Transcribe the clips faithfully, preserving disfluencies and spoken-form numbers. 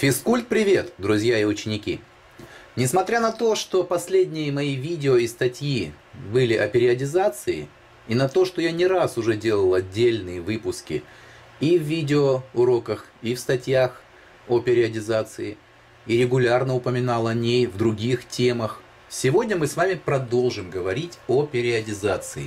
Физкульт-привет, друзья и ученики! Несмотря на то, что последние мои видео и статьи были о периодизации, и на то, что я не раз уже делал отдельные выпуски и в видеоуроках, и в статьях о периодизации, и регулярно упоминал о ней в других темах, сегодня мы с вами продолжим говорить о периодизации.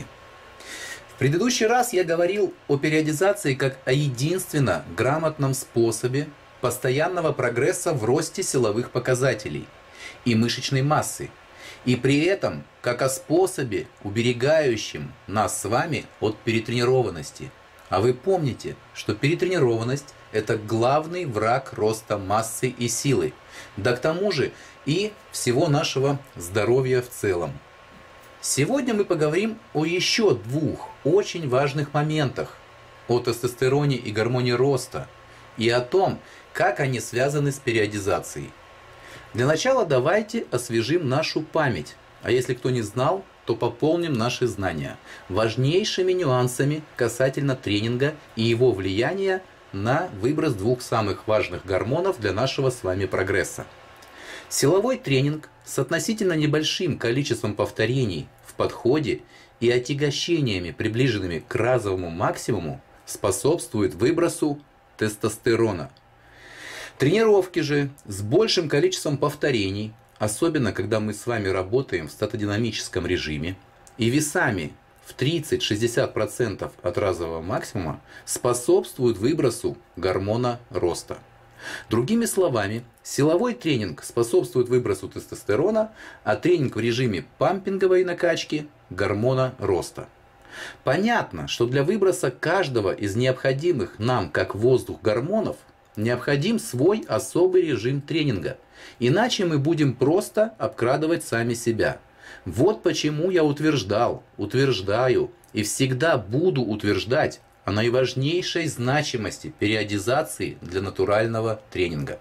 В предыдущий раз я говорил о периодизации как о единственно грамотном способе постоянного прогресса в росте силовых показателей и мышечной массы, и при этом как о способе, уберегающем нас с вами от перетренированности. А вы помните, что перетренированность – это главный враг роста массы и силы, да к тому же и всего нашего здоровья в целом. Сегодня мы поговорим о еще двух очень важных моментах: о тестостероне и гормоне роста, и о том, как они связаны с периодизацией. Для начала давайте освежим нашу память, а если кто не знал, то пополним наши знания важнейшими нюансами касательно тренинга и его влияния на выброс двух самых важных гормонов для нашего с вами прогресса. Силовой тренинг с относительно небольшим количеством повторений в подходе и отягощениями, приближенными к разовому максимуму, способствует выбросу тестостерона. Тренировки же с большим количеством повторений, особенно когда мы с вами работаем в статодинамическом режиме, и весами в тридцать-шестьдесят процентов от разового максимума, способствуют выбросу гормона роста. Другими словами, силовой тренинг способствует выбросу тестостерона, а тренинг в режиме пампинговой накачки – гормона роста. Понятно, что для выброса каждого из необходимых нам как воздух гормонов необходим свой особый режим тренинга, иначе мы будем просто обкрадывать сами себя. Вот почему я утверждал, утверждаю и всегда буду утверждать о наиважнейшей значимости периодизации для натурального тренинга.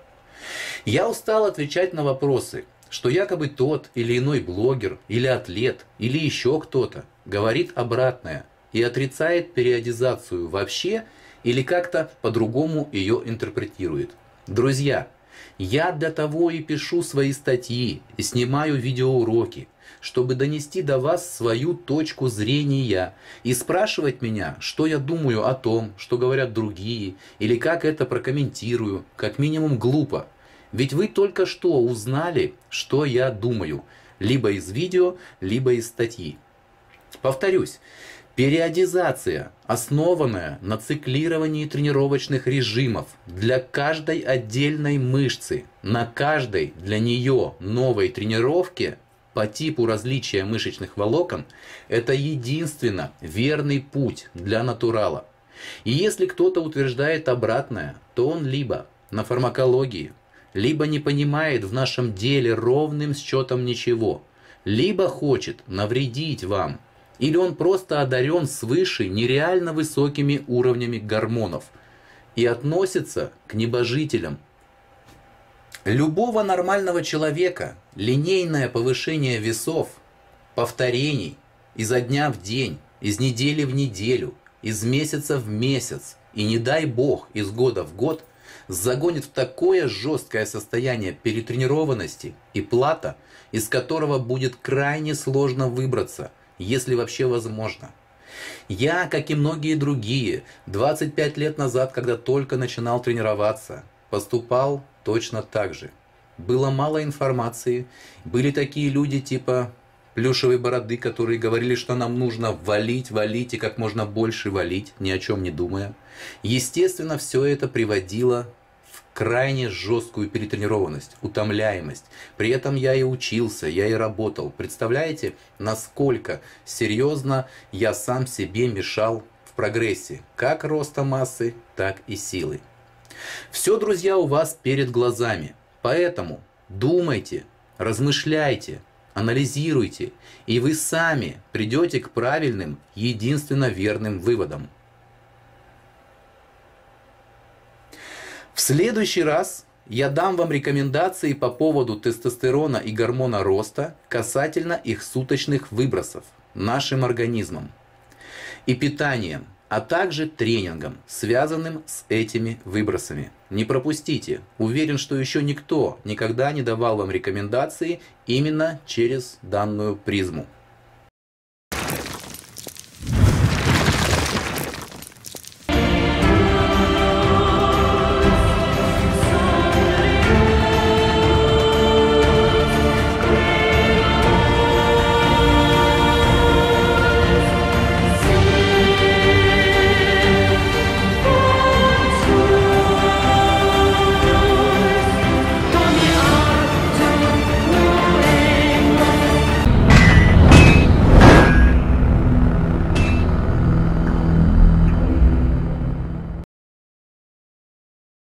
Я устал отвечать на вопросы, что якобы тот или иной блогер, или атлет, или еще кто-то говорит обратное и отрицает периодизацию вообще или как-то по-другому ее интерпретирует. Друзья, я для того и пишу свои статьи и снимаю видеоуроки, чтобы донести до вас свою точку зрения и спрашивать меня, что я думаю о том, что говорят другие, или как это прокомментирую, как минимум глупо. Ведь вы только что узнали, что я думаю, либо из видео, либо из статьи. Повторюсь, периодизация, основанная на циклировании тренировочных режимов для каждой отдельной мышцы, на каждой для нее новой тренировке по типу различия мышечных волокон, это единственно верный путь для натурала. И если кто-то утверждает обратное, то он либо на фармакологии, либо не понимает в нашем деле ровным счетом ничего, либо хочет навредить вам, или он просто одарен свыше нереально высокими уровнями гормонов и относится к небожителям. Любого нормального человека линейное повышение весов, повторений изо дня в день, из недели в неделю, из месяца в месяц и, не дай бог, из года в год загонит в такое жесткое состояние перетренированности и плата, из которого будет крайне сложно выбраться, если вообще возможно. Я, как и многие другие, двадцать пять лет назад, когда только начинал тренироваться, поступал точно так же. Было мало информации, были такие люди типа Плюшевой Бороды, которые говорили, что нам нужно валить, валить и как можно больше валить, ни о чем не думая. Естественно, все это приводило в крайне жесткую перетренированность, утомляемость. При этом я и учился, я и работал. Представляете, насколько серьезно я сам себе мешал в прогрессе, как роста массы, так и силы. Все, друзья, у вас перед глазами. Поэтому думайте, размышляйте, анализируйте, и вы сами придете к правильным, единственно верным выводам. В следующий раз я дам вам рекомендации по поводу тестостерона и гормона роста касательно их суточных выбросов нашим организмом и питанием, а также тренингом, связанным с этими выбросами. Не пропустите. Уверен, что еще никто никогда не давал вам рекомендации именно через данную призму.